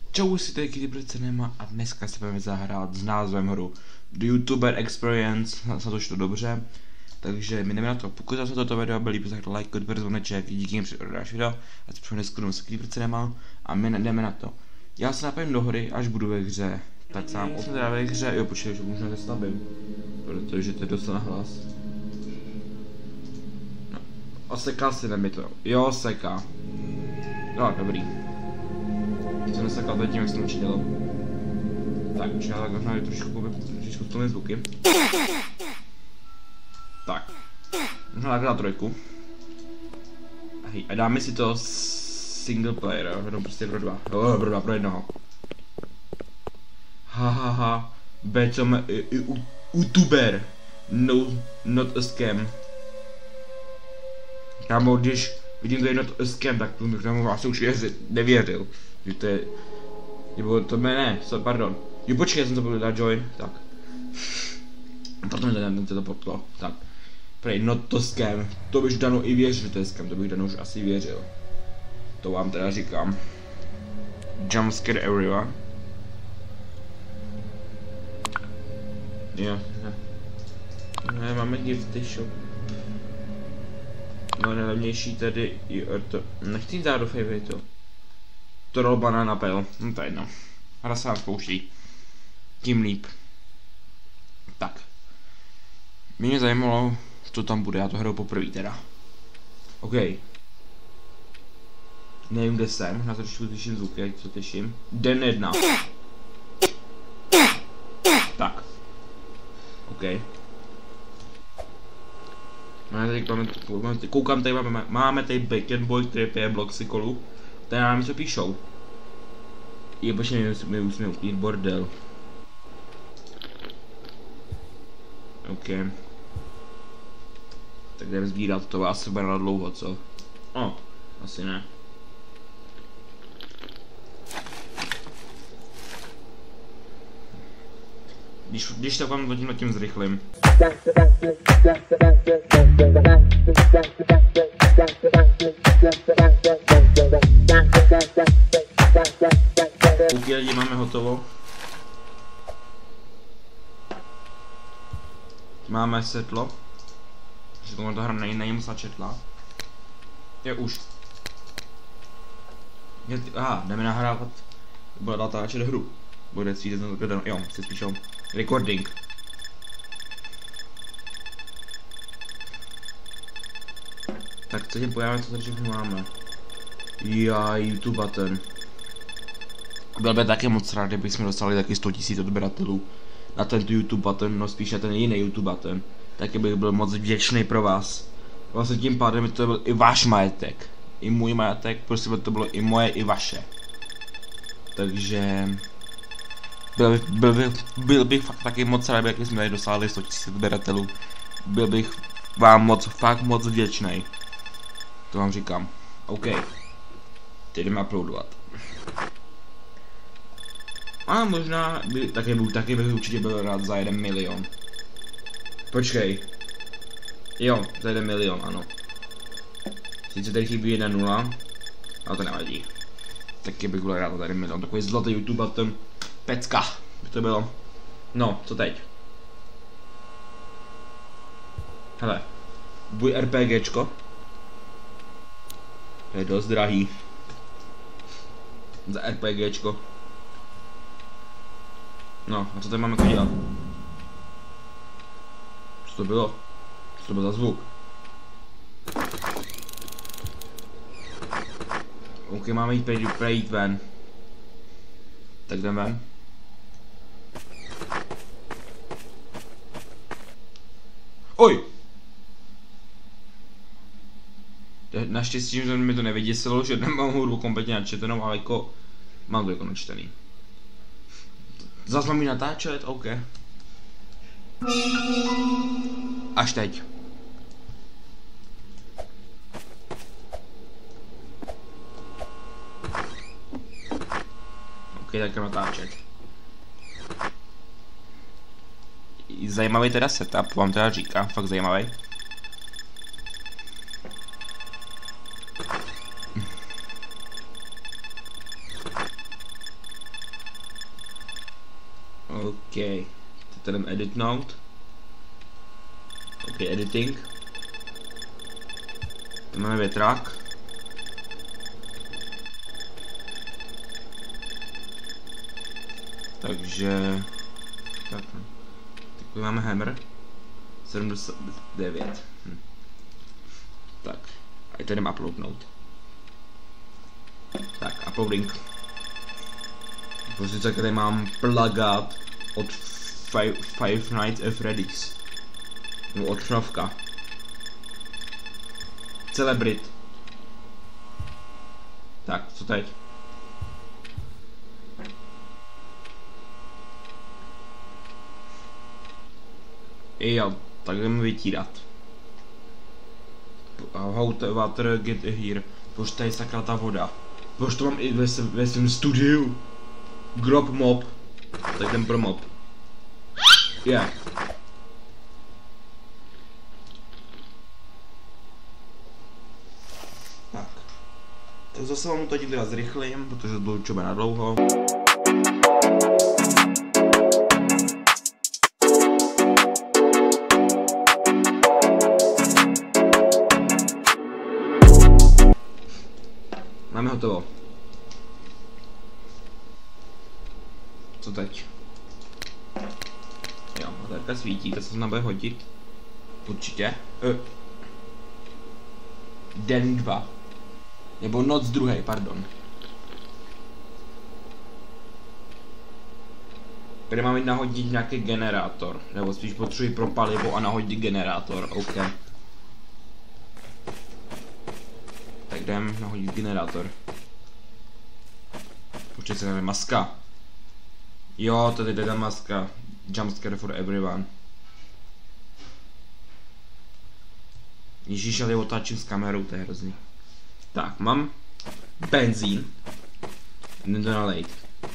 Čau, si tady KityBroCinema a dneska se budeme zahrát s názvem hru The YouTuber Experience, snad už to dobře. Takže my jdeme na to, pokud se toto video bylo líbí, tak like, odběr, zvoneček, díky jim přidáš video a se přihodne skvělou s KityBroCinema a my jdeme na to. Já se napojím do hry, až budu ve hře, tak sám jsem teda ve hře, jo počkej, že možná nestavím, protože to je dost nahlas. No, osekal si mi to, jo seká. No, dobrý. Jsem nesekal tady tím, jak jsem učil. Tak, už já tak možná trošku stlumím zvuky. Tak. Možná tak na trojku. A dáme si to single player, jo? Jenom prostě pro dva. Jo, pro dva, pro jednoho. Hahaha. Become YouTuber. No, not a scam. Kámo, když vidím, že je not a scam, tak tomu vás už nevěřil. Že to je... Nebo to ne, pardon. Jo, počkej, já jsem to byl dát join, tak. Proto mi to potlo, tak. Prej, not to scam. To bych Dano i věřil, že to je scam, to bych Dano už asi věřil. To vám teda říkám. Jumpscare area. Jo, ne, máme gifty shop. No nejlevnější tady i to. Nechci jít dát do favorite. Troll banana pel, no to je jedno. Hra se nám spouští. Tím líp. Tak. Mě zajímalo, co tam bude, já to hraju poprvé teda. OK. Nevím, kde jsem, na to trošku slyším zvuky, co těším. Den 1. Tak. OK. Koukám tady, máme tady Backend Boy, který pije bloxy kolu. Tady nám něco píšou. Je počkej, my musíme upít bordel. OK. Tak jdeme sbírat, to vás se bude na dlouho, co? O, asi ne. Když tak vám to tím zrychlím. Půlky lidi máme hotovo. Máme světlo. Že tohle hra není sačetla. Je už. Aha, jdeme nahrávat. Bude natáčet hru. Bude svítit ten video. Jo, si spíšou. Recording. Tak co tím pojáme, co tady všechno máme. Já, YouTube button. Byl by taky moc rád, kdybychom dostali taky 100 000 odběratelů na tento YouTube button, no spíš na ten jiný YouTube button. Taky bych byl moc vděčný pro vás. Vlastně tím pádem by to byl i váš majetek. I můj majetek, prostě by to bylo i moje, i vaše. Takže... Byl bych fakt taky moc rád, jak jsme tady dosáhli 100 000 odběratelů. Byl bych vám fakt moc vděčný. To vám říkám. OK. Teď jdeme uploadovat. A možná by, taky bych určitě byl rád za 1 milion. Počkej. Jo, za 1 milion, ano. Sice tady chybí 1 0, ale to nevadí. Taky bych byl rád za 1 milion. Takový zlatý YouTube button. Pecka by to bylo. No, co teď? Hele. Buď RPGčko. To je dost drahý. Za RPGčko. No, a co tady máme jako dělat? Co to bylo? Co to byl za zvuk? OK, máme jít prejít ven. Tak jdeme ven. Oj! Naštěstí, že mi to nevyděsilo, že nemám hudbu kompletně načtenou, ale jako... Mám to jako načtený. Zas mám ji natáčet? OK. Až teď. OK, tak natáčet. Zajímavý teda setup, vám teda říkám, fakt zajímavý. OK. Teď jdem editnout. OK, editing. Tady máme větrák. Takže... Tak. Takový máme hammer. 79. Tak. A teď jdem uploadnout. Tak, uploading. Prostě tady mám plagát od Five Nights at Freddy's. No, od FNAFka. Celebrit. Tak, co teď? Jo, tak jdeme vytírat. How the water get here. Proč tady sakra ta voda? Proč to mám i ve svém studiu? Grob mob. Tak jdem pro mob. Yeah. Tak. Tak zase vám to tím teda zrychlím, protože to učíme na dlouho. Máme hotovo. Co teď? Jo, baterka svítí, to se nám bude hodit. Určitě. Den 2. Nebo noc druhý, pardon. Tady máme nahodit nějaký generátor. Nebo spíš potřebuji pro palivo a nahodit generátor, OK. Tak jdem nahodit generátor. Počkej se, dáme maska. Jo, tady jde ta maska. Jumpscare for everyone. Ježíš, ale otáčím s kamerou, to je hrozný. Tak, mám benzín. Jdem to nalejt.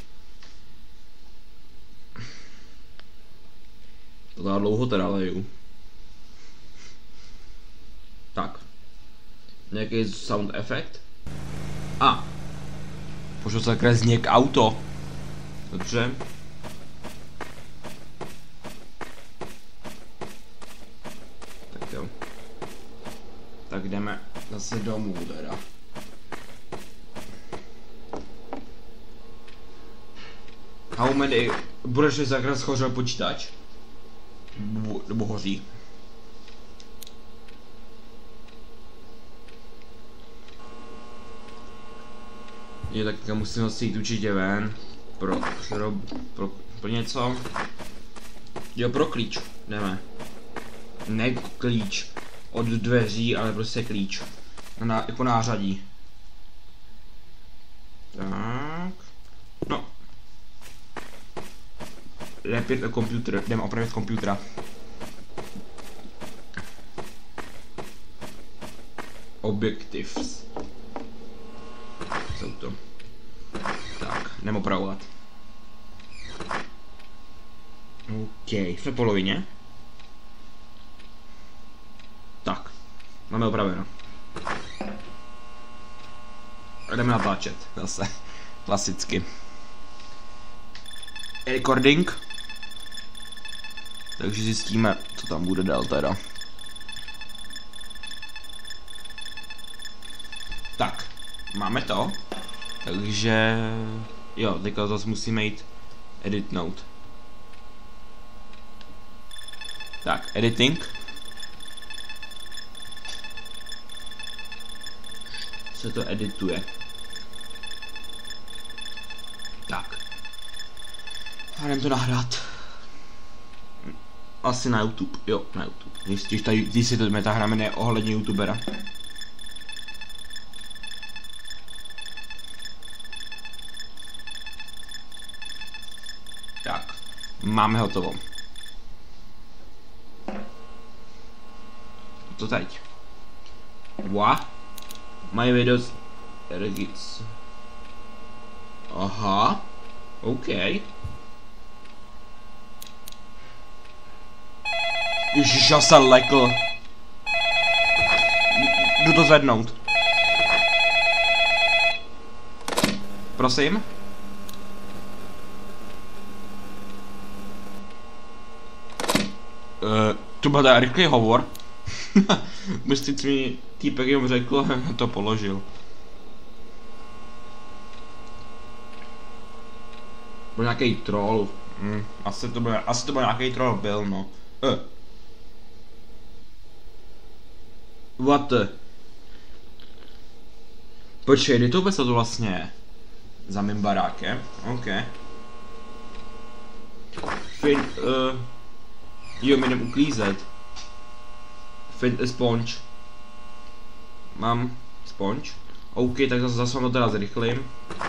To já dlouho teda leju. Tak. Nějaký sound efekt. A. Pošlo se takhle zněk auto. Dobře. Tak jo. Tak jdeme zase domů teda. How many... Budeš mi zakrat schořel počítač? Nebo hoří. Je tak musím asi jít určitě ven. Pro něco. Jo, pro klíč. Jdeme. Ne klíč od dveří, ale prostě klíč. Jako nářadí. Tak. No. Repair computer. Jdeme opravit komputera. Objectives. Jsou to. Tak, jdeme opravovat. OK, jsme v polovině. Tak, máme opraveno. Jdeme natáčet, zase. Klasicky. Recording. Takže zjistíme, co tam bude dál teda. Tak, máme to. Takže... Jo, teďka zase musíme jít editnout. Tak, editing. Se to edituje. Tak. A jdem to nahrát. Asi na YouTube, jo, na YouTube. Když si to metahráme ne ohledně youtubera. Tak, máme hotovo. To teď. What? My videos edits. Aha. OK. Ježiš, já se lekl. Jdu to zvednout. Prosím? To byl teda rychlý hovor. Myslím, co mi týpek jenom řekl a to položil. Byl nějaký troll. Asi to byl nějaký troll byl, no. What the? Počkej, kdy to vůbec to vlastně je? Za mým barákem? OK. Jo, my jdem uklízet. Find a sponge. Mám sponge. OK, tak zase vám to teda zrychlím.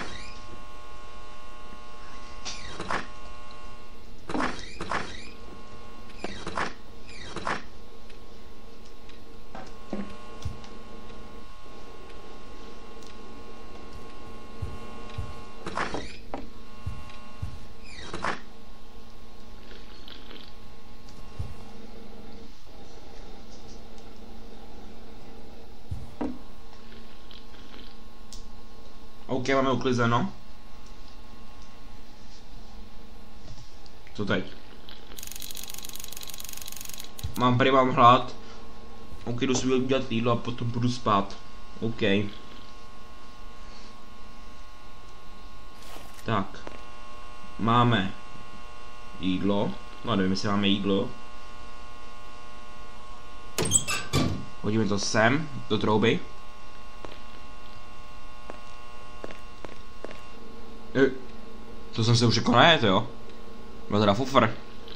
OK, máme uklizeno. Co teď? Mám hlad. OK, jdu si udělat jídlo a potom budu spát. OK. Tak. Máme jídlo. No nevím, jestli máme jídlo. Hodíme to sem, do trouby. To jsem se už jako najet, jo? Byl teda fufr.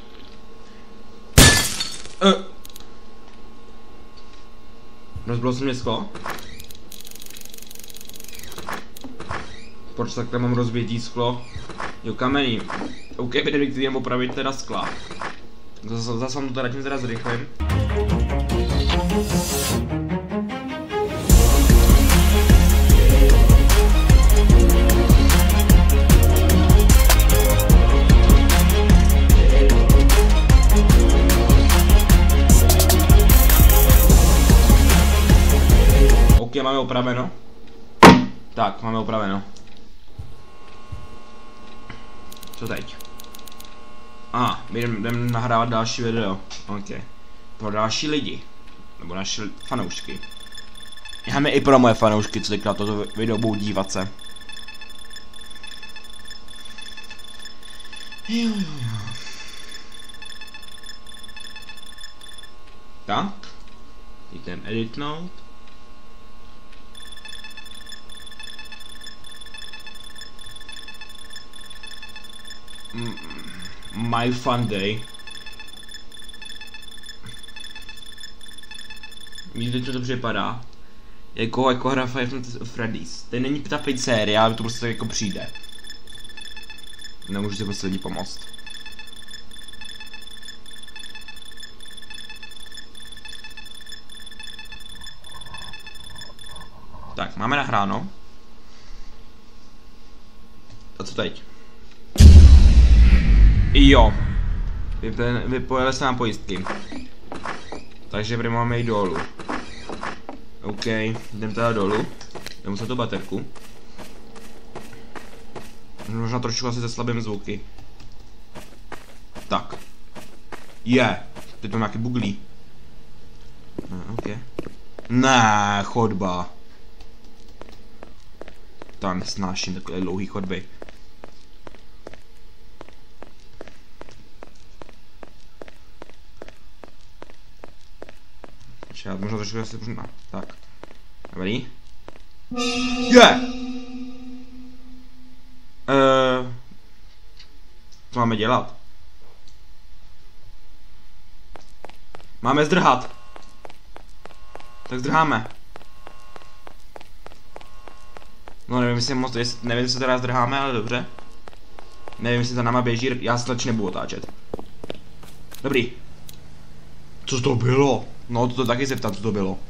Rozbilo se mě sklo? Proč takhle mám rozbětí sklo? Jo, kamení. OK, jdem opravit teda skla. Zase to teda tím teda zrychlím. Máme opraveno. Tak, máme opraveno. Co teď? My jdeme nahrávat další video. OK. Pro další lidi. Nebo naše fanoušky. Máme i pro moje fanoušky, co teďka toto video budou dívat se. Jo. Tak. Jdem editnout. My fun day. Vidíte, co to připadá? Jako hra Five Nights at Freddy's. To není ta pizzeria, ale to prostě tak jako přijde. Nemůžu si prostě lidi pomoct. Tak, máme nahráno. A co teď? Jo. Vypojili se nám pojistky. Takže prý máme jít dolů. OK, jdem teda dolů. Jdem se tu baterku. Možná trošku asi se slabým zvuky. Tak. Teď tam nějaký buglí. OK. Ne, chodba. Tam nesnáším takové dlouhý chodby. Možná trošku asi možná. Tak. Dobrý. Co máme dělat? Máme zdrhat. Tak zdrháme. No nevím, jestli teda zdrháme, ale dobře. Nevím, jestli za náma běží, já se nebudu otáčet. Dobrý. Co to bylo? No, to taky se ptám, co to bylo.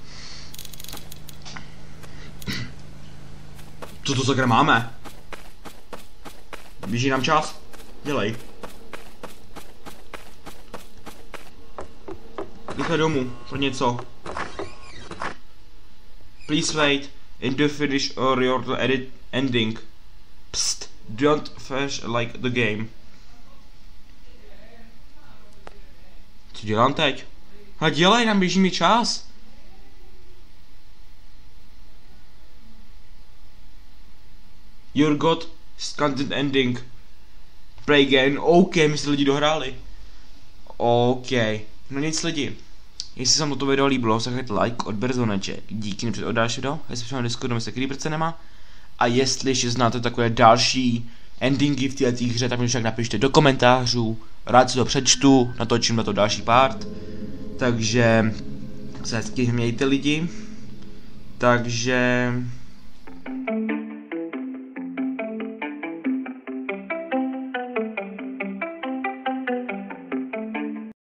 Co to sakra máme? Běží nám čas? Dělej. Rychle domů, pro něco. Please wait until finish or your edit ending. Psst, don't flash like the game. Co dělám teď? A dělej, nám běží mi čas. Your God, content ending. Play again. OK, my se lidi dohráli. OK. No nic lidi. Jestli se vám toto video líbilo, zahrajte like, odběr zvoneček. Díky nepřed od další video. Jestli přijde na Discordu, myslíte, který prce nemá. A jestli ještě znáte takové další endingy v této hře, tak mi však napište do komentářů. Rád si to přečtu, natočím na to další part. Takže se hezky mějte lidi. Takže